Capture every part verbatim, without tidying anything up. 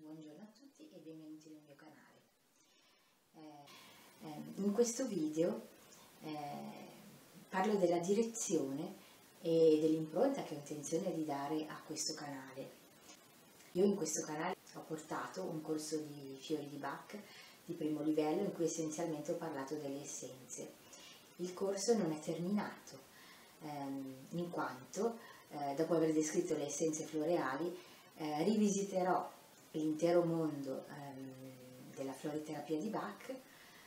Buongiorno a tutti e benvenuti nel mio canale. Eh, eh, in questo video eh, parlo della direzione e dell'impronta che ho intenzione di dare a questo canale. Io in questo canale ho portato un corso di fiori di Bach di primo livello in cui essenzialmente ho parlato delle essenze. Il corso non è terminato ehm, in quanto eh, dopo aver descritto le essenze floreali eh, rivisiterò l'intero mondo ehm, della floriterapia di Bach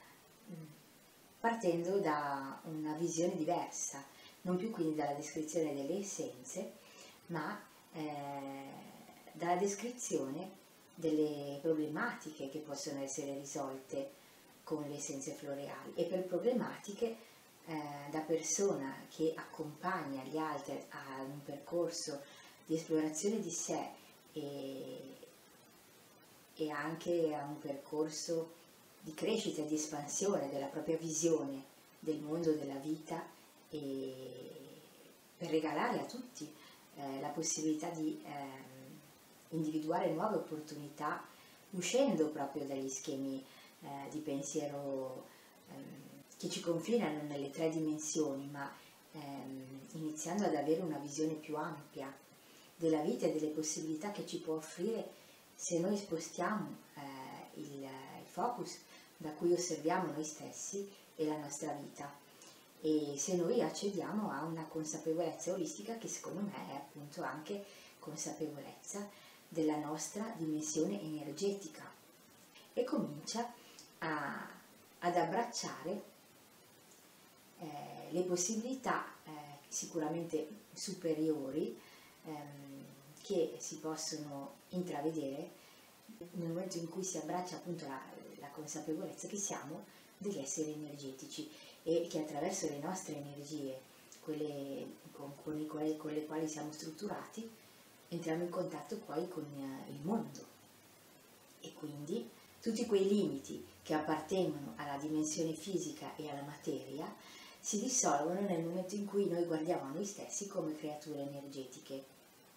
partendo da una visione diversa, non più quindi dalla descrizione delle essenze, ma eh, dalla descrizione delle problematiche che possono essere risolte con le essenze floreali. E per problematiche eh, da persona che accompagna gli altri a un percorso di esplorazione di sé e e anche a un percorso di crescita e di espansione della propria visione del mondo, della vita, e per regalare a tutti eh, la possibilità di eh, individuare nuove opportunità uscendo proprio dagli schemi eh, di pensiero ehm, che ci confinano nelle tre dimensioni, ma ehm, iniziando ad avere una visione più ampia della vita e delle possibilità che ci può offrire se noi spostiamo eh, il, il focus da cui osserviamo noi stessi e la nostra vita, e se noi accediamo a una consapevolezza olistica che secondo me è appunto anche consapevolezza della nostra dimensione energetica, e comincia a, ad abbracciare eh, le possibilità eh, sicuramente superiori ehm, che si possono intravedere nel momento in cui si abbraccia appunto la, la consapevolezza che siamo degli esseri energetici e che attraverso le nostre energie, quelle con, con, i quali, con le quali siamo strutturati, entriamo in contatto poi con il mondo, e quindi tutti quei limiti che appartengono alla dimensione fisica e alla materia si dissolvono nel momento in cui noi guardiamo a noi stessi come creature energetiche.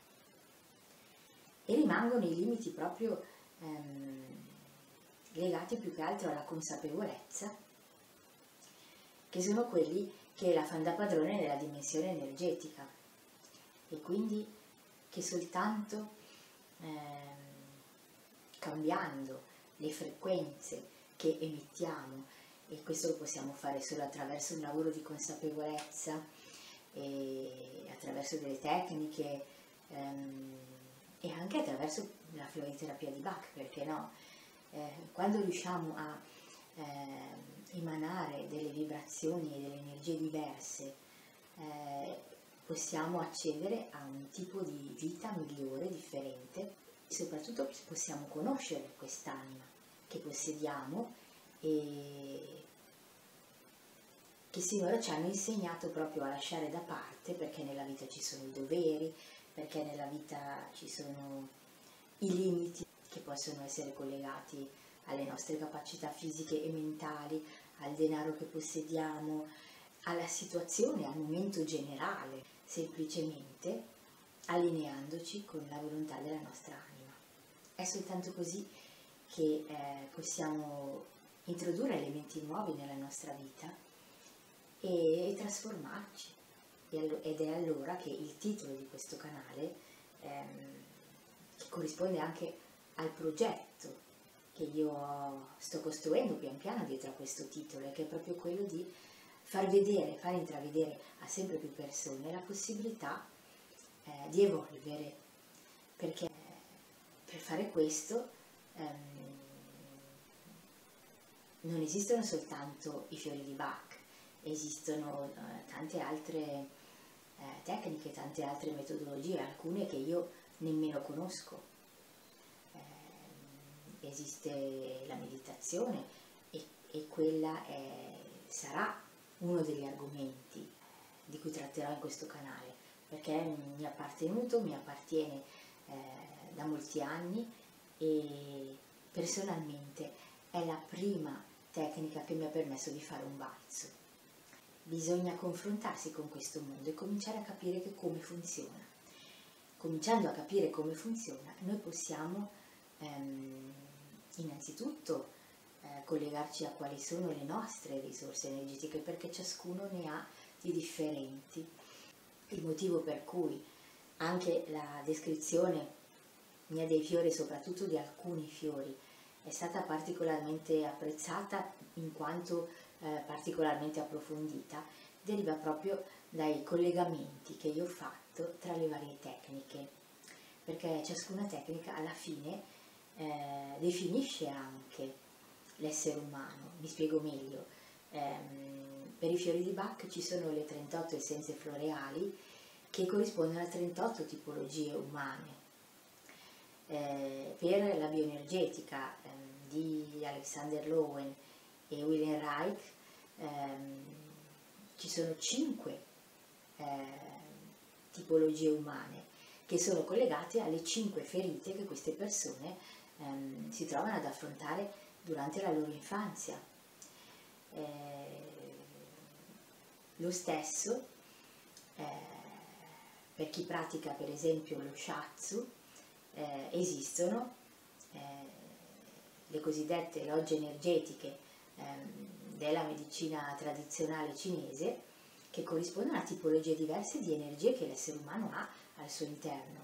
E rimangono i limiti proprio ehm, legati più che altro alla consapevolezza, che sono quelli che la fanno da padrone nella dimensione energetica, e quindi che soltanto ehm, cambiando le frequenze che emettiamo, e questo lo possiamo fare solo attraverso un lavoro di consapevolezza e attraverso delle tecniche ehm, e anche attraverso la floriterapia di Bach, perché no? Eh, quando riusciamo a eh, emanare delle vibrazioni e delle energie diverse, eh, possiamo accedere a un tipo di vita migliore, differente, e soprattutto possiamo conoscere quest'anima che possediamo e che sinora ci hanno insegnato proprio a lasciare da parte, perché nella vita ci sono i doveri, perché nella vita ci sono i limiti che possono essere collegati alle nostre capacità fisiche e mentali, al denaro che possediamo, alla situazione, al momento generale, semplicemente allineandoci con la volontà della nostra anima. È soltanto così che eh, possiamo introdurre elementi nuovi nella nostra vita e, e trasformarci. Ed è allora che il titolo di questo canale, ehm, che corrisponde anche al progetto che io sto costruendo pian piano dietro a questo titolo, e che è proprio quello di far vedere, far intravedere a sempre più persone la possibilità eh, di evolvere, perché per fare questo ehm, non esistono soltanto i fiori di Bach, esistono eh, tante altre eh, tecniche, tante altre metodologie, alcune che io nemmeno conosco. Eh, esiste la meditazione e, e quella è, sarà uno degli argomenti di cui tratterò in questo canale, perché mi è appartenuto, mi appartiene eh, da molti anni, e personalmente è la prima tecnica che mi ha permesso di fare un balzo. Bisogna confrontarsi con questo mondo e cominciare a capire che come funziona. Cominciando a capire come funziona, noi possiamo ehm, innanzitutto eh, collegarci a quali sono le nostre risorse energetiche, perché ciascuno ne ha di differenti. Il motivo per cui anche la descrizione mia dei fiori, soprattutto di alcuni fiori, è stata particolarmente apprezzata in quanto eh, particolarmente approfondita, deriva proprio dai collegamenti che io ho fatto tra le varie tecniche, perché ciascuna tecnica alla fine eh, definisce anche l'essere umano. Mi spiego meglio. Ehm, per i fiori di Bach ci sono le trentotto essenze floreali che corrispondono a trentotto tipologie umane. Eh, per la bioenergetica ehm, di Alexander Lowen e Wilhelm Reich ehm, ci sono cinque eh, tipologie umane che sono collegate alle cinque ferite che queste persone ehm, si trovano ad affrontare durante la loro infanzia. Eh, lo stesso eh, per chi pratica per esempio lo Shatsu, eh, esistono eh, le cosiddette logge energetiche ehm, della medicina tradizionale cinese, che corrispondono a tipologie diverse di energie che l'essere umano ha al suo interno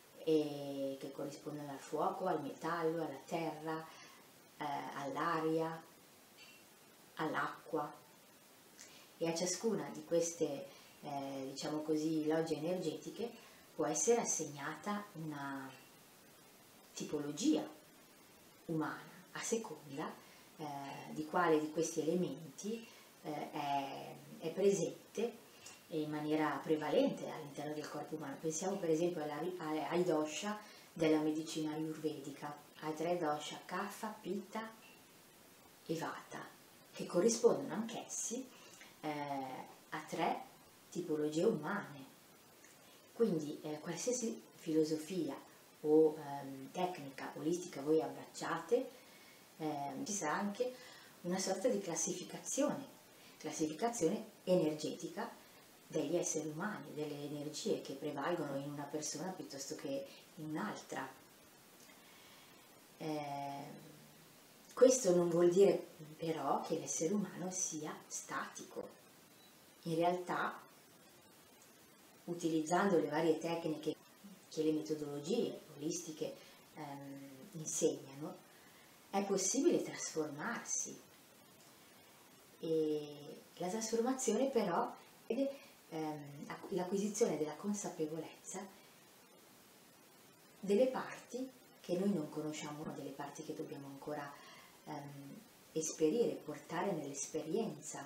e che corrispondono al fuoco, al metallo, alla terra, eh, all'aria, all'acqua, e a ciascuna di queste eh, diciamo così logge energetiche può essere assegnata una tipologia umana a seconda eh, di quale di questi elementi eh, è, è presente in maniera prevalente all'interno del corpo umano. Pensiamo per esempio alla, ai dosha della medicina ayurvedica, ai tre dosha Kapha, Pitta e Vata, che corrispondono anch'essi eh, a tre tipologie umane. Quindi eh, qualsiasi filosofia o ehm, tecnica olistica voi abbracciate, ehm, ci sarà anche una sorta di classificazione, classificazione energetica degli esseri umani, delle energie che prevalgono in una persona piuttosto che in un'altra. Eh, questo non vuol dire però che l'essere umano sia statico. In realtà, utilizzando le varie tecniche che le metodologie olistiche ehm, insegnano, è possibile trasformarsi. E la trasformazione però è ehm, l'acquisizione della consapevolezza delle parti che noi non conosciamo, delle parti che dobbiamo ancora ehm, esperire, portare nell'esperienza.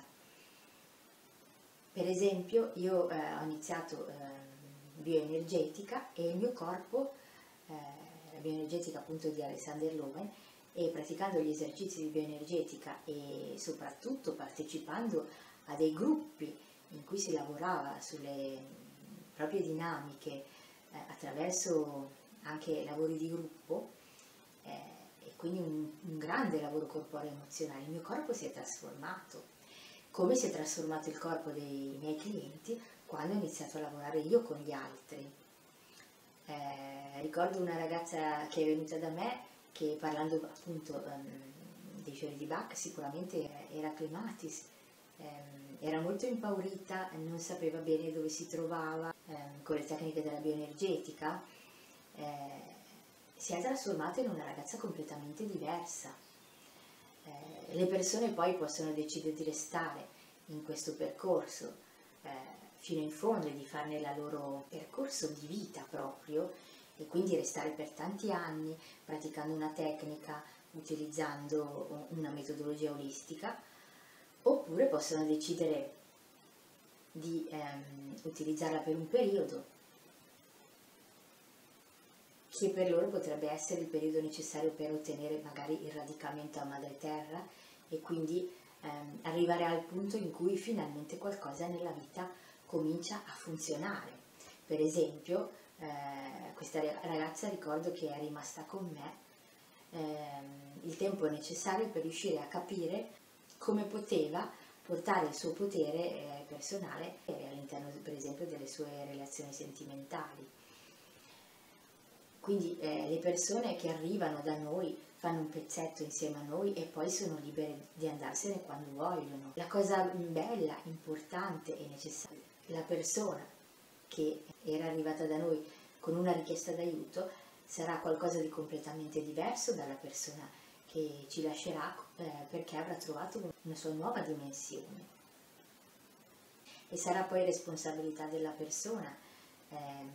Per esempio, io eh, ho iniziato eh, bioenergetica e il mio corpo, eh, la bioenergetica appunto di Alexander Lowen, e praticando gli esercizi di bioenergetica e soprattutto partecipando a dei gruppi in cui si lavorava sulle proprie dinamiche eh, attraverso anche lavori di gruppo, eh, e quindi un, un grande lavoro corporeo emozionale, il mio corpo si è trasformato, come si è trasformato il corpo dei miei clienti quando ho iniziato a lavorare io con gli altri. Eh, ricordo una ragazza che è venuta da me che, parlando appunto um, dei fiori di Bach, sicuramente era Clematis, um, era molto impaurita, non sapeva bene dove si trovava um, con le tecniche della bioenergetica, eh, si è trasformata in una ragazza completamente diversa. Eh, le persone poi possono decidere di restare in questo percorso eh, fino in fondo e di farne il loro percorso di vita proprio, e quindi restare per tanti anni praticando una tecnica, utilizzando una metodologia olistica, oppure possono decidere di ehm, utilizzarla per un periodo che per loro potrebbe essere il periodo necessario per ottenere magari il radicamento a madre terra e quindi ehm, arrivare al punto in cui finalmente qualcosa nella vita comincia a funzionare. Per esempio, eh, questa ragazza, ricordo che è rimasta con me ehm, il tempo necessario per riuscire a capire come poteva portare il suo potere eh, personale all'interno per esempio delle sue relazioni sentimentali. quindi eh, le persone che arrivano da noi fanno un pezzetto insieme a noi e poi sono libere di andarsene quando vogliono. La cosa bella, importante e necessaria, la persona che era arrivata da noi con una richiesta d'aiuto sarà qualcosa di completamente diverso dalla persona che ci lascerà eh, perché avrà trovato una sua nuova dimensione. E sarà poi responsabilità della persona ehm,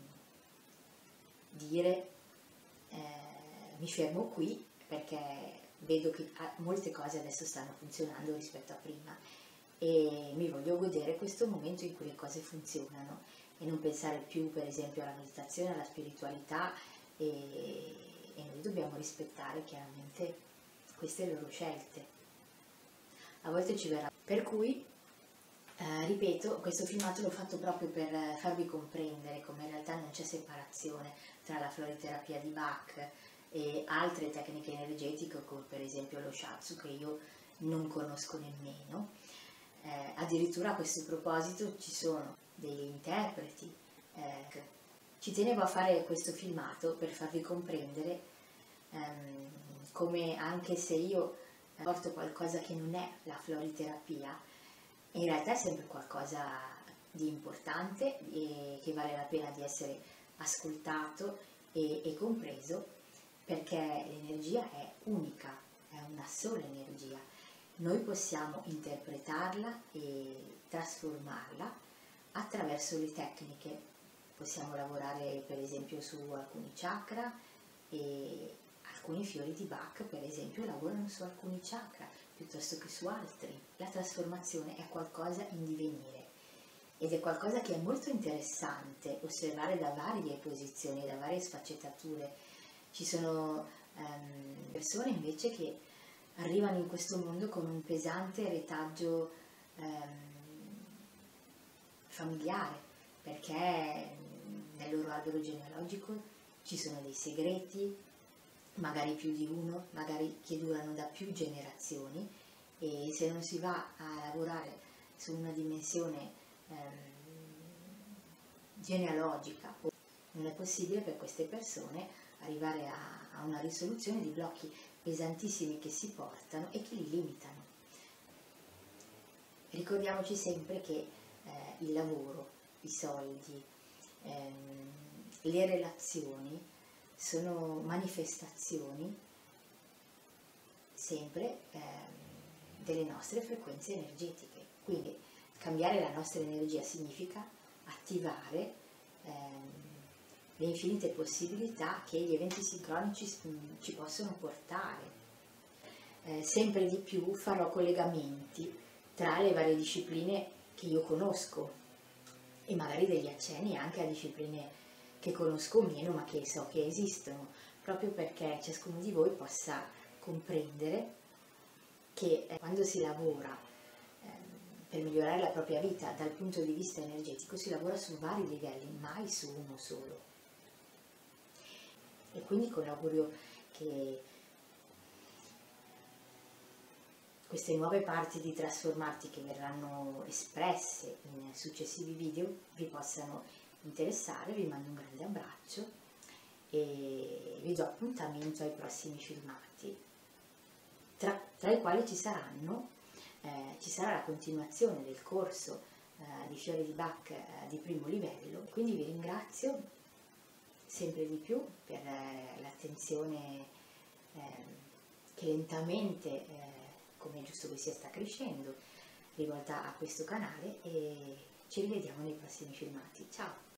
dire eh, mi fermo qui perché vedo che molte cose adesso stanno funzionando rispetto a prima e mi voglio godere questo momento in cui le cose funzionano e non pensare più per esempio alla meditazione, alla spiritualità e, e noi dobbiamo rispettare chiaramente queste loro scelte. A volte ci verrà. Per cui, eh, ripeto, questo filmato l'ho fatto proprio per farvi comprendere come in realtà non c'è separazione tra la floriterapia di Bach e altre tecniche energetiche come per esempio lo shiatsu che io non conosco nemmeno. Eh, addirittura a questo proposito ci sono degli interpreti. Eh, ci tenevo a fare questo filmato per farvi comprendere ehm, come anche se io porto qualcosa che non è la floriterapia, in realtà è sempre qualcosa di importante e che vale la pena di essere ascoltato e, e compreso, perché l'energia è unica, è una sola energia. Noi possiamo interpretarla e trasformarla attraverso le tecniche. Possiamo lavorare per esempio su alcuni chakra e alcuni fiori di Bach per esempio lavorano su alcuni chakra piuttosto che su altri. La trasformazione è qualcosa in divenire ed è qualcosa che è molto interessante osservare da varie posizioni, da varie sfaccettature. Ci sono um, persone invece che arrivano in questo mondo con un pesante retaggio um, familiare, perché nel loro albero genealogico ci sono dei segreti, magari più di uno, magari che durano da più generazioni, e se non si va a lavorare su una dimensione um, genealogica non è possibile per queste persone arrivare a, a una risoluzione di blocchi pesantissimi che si portano e che li limitano. Ricordiamoci sempre che eh, il lavoro, i soldi, ehm, le relazioni sono manifestazioni sempre ehm, delle nostre frequenze energetiche. Quindi cambiare la nostra energia significa attivare ehm, le infinite possibilità che gli eventi sincronici ci possono portare. Eh, sempre di più farò collegamenti tra le varie discipline che io conosco e magari degli accenni anche a discipline che conosco meno ma che so che esistono, proprio perché ciascuno di voi possa comprendere che eh, quando si lavora eh, per migliorare la propria vita dal punto di vista energetico si lavora su vari livelli, mai su uno solo. E quindi con l'augurio che queste nuove parti di Trasformarti che verranno espresse in successivi video vi possano interessare, vi mando un grande abbraccio e vi do appuntamento ai prossimi filmati, tra, tra i quali ci saranno, eh, ci sarà la continuazione del corso eh, di Fiori di Bach eh, di primo livello, quindi vi ringrazio sempre di più per eh, l'attenzione eh, che lentamente, eh, come è giusto che sia, sta crescendo, rivolta a questo canale, e ci rivediamo nei prossimi filmati. Ciao!